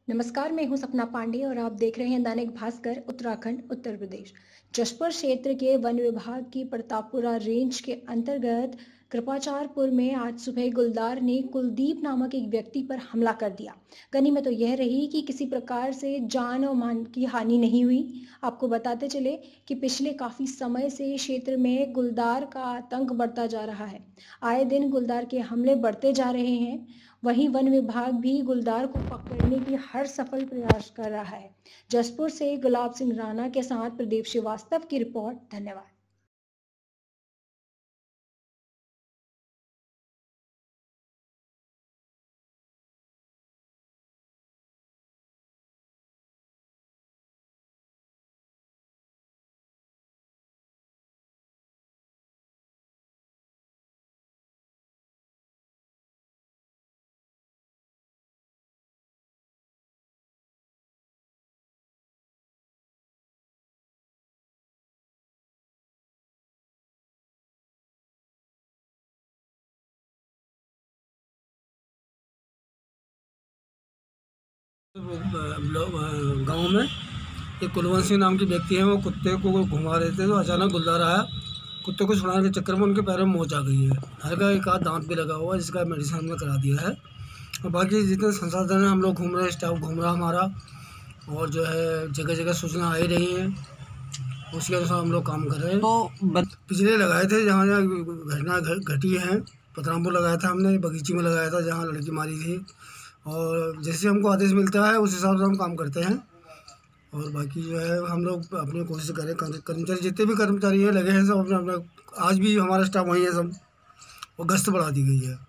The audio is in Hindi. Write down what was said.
नमस्कार, मैं हूं सपना पांडे और आप देख रहे हैं दैनिक भास्कर उत्तराखंड उत्तर प्रदेश। जशपुर क्षेत्र के वन विभाग की प्रतापपुरा रेंज के अंतर्गत कृपाचारपुर में आज सुबह गुलदार ने कुलदीप नामक एक व्यक्ति पर हमला कर दिया। गनीमत तो यह रही कि किसी प्रकार से जान और मान की हानि नहीं हुई। आपको बताते चले कि पिछले काफी समय से क्षेत्र में गुलदार का आतंक बढ़ता जा रहा है। आए दिन गुलदार के हमले बढ़ते जा रहे हैं। वहीं वन विभाग भी गुलदार को पकड़ने की हर सफल प्रयास कर रहा है। जसपुर से गुलाब सिंह राणा के साथ प्रदीप श्रीवास्तव की रिपोर्ट। धन्यवाद। लोग गांव में एक कुलवंत सिंह नाम के व्यक्ति हैं। वो कुत्ते को घुमा रहे थे तो अचानक गुलदार आया। कुत्ते को छुड़ाने के चक्कर में उनके पैरों में मोच आ गई है। हल्का एक आध दांत भी लगा हुआ है, जिसका मेडिसिन हमने करा दिया है। और बाकी जितने संसाधन हैं हम लोग घूम रहे हैं, स्टाफ घूम रहा हमारा, और जो है जगह जगह सूचना आ ही रही है, उसके अनुसार हम लोग काम कर रहे हैं। तो पिछले लगाए थे जहाँ जहाँ घटना घटी है, पतरामपुर लगाया था हमने, बगीची में लगाया था जहाँ लड़की मारी थी, और जैसे हमको आदेश मिलता है उस हिसाब से हम काम करते हैं। और बाकी जो है हम लोग अपनी कोशिश करें, कर्मचारी जितने भी कर्मचारी हैं लगे हैं सब अपना अपना। आज भी हमारा स्टाफ वहीं है सब, और गश्त बढ़ा दी गई है।